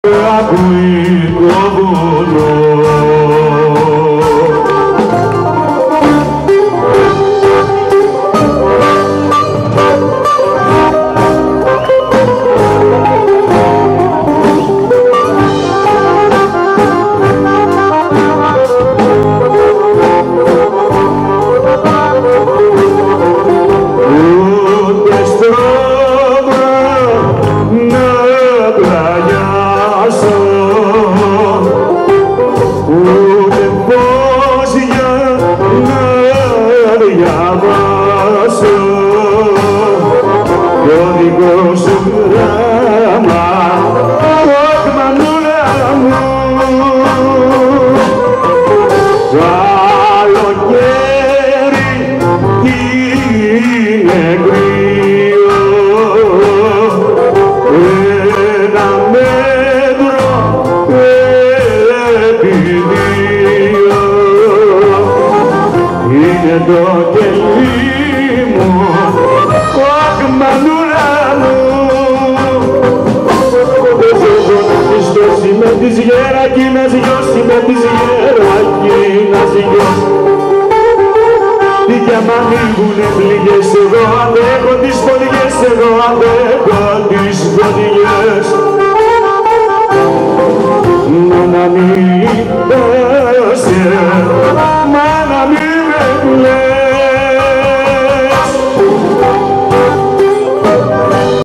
ακούει το βουνό. Το κελί μου, ωχ μανούλα μου, δεν ζω να πιστώσει με τις γερακίνας γιώσει, με τις γερακίνας γιώσει. Τι κι άμα ανοίγουνε πληγές, εγώ αντέχω τις φωτιές, εγώ αντέχω τις φωτιές. Να μην